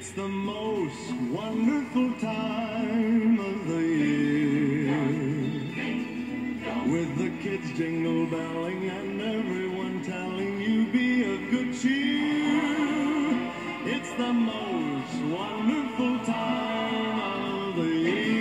It's the most wonderful time of the year, with the kids jingle belling and everyone telling you be of good cheer. It's the most wonderful time of the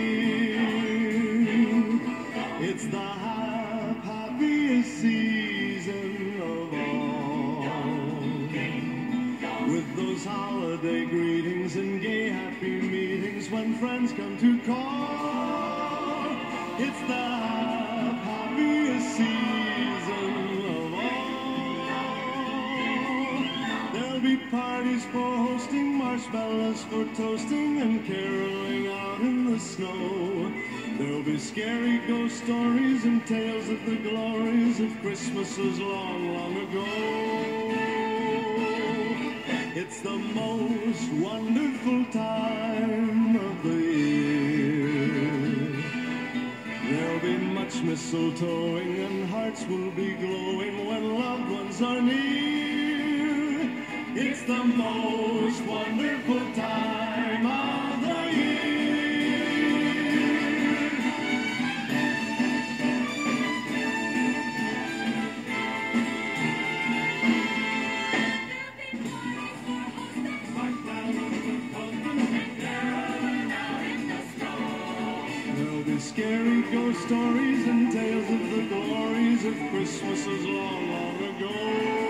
year. It's the happiest season of all, with those holiday greetings and gay happy meetings when friends come to call. It's the happiest season of all. There'll be parties for hosting, marshmallows for toasting, and caroling out in the snow. There'll be scary ghost stories and tales of the glories of Christmases long, long ago. It's the most wonderful time of the year. There'll be much mistletoeing and hearts will be glowing when loved ones are near. It's the most wonderful time of the year. Scary ghost stories and tales of the glories of Christmases long, long ago.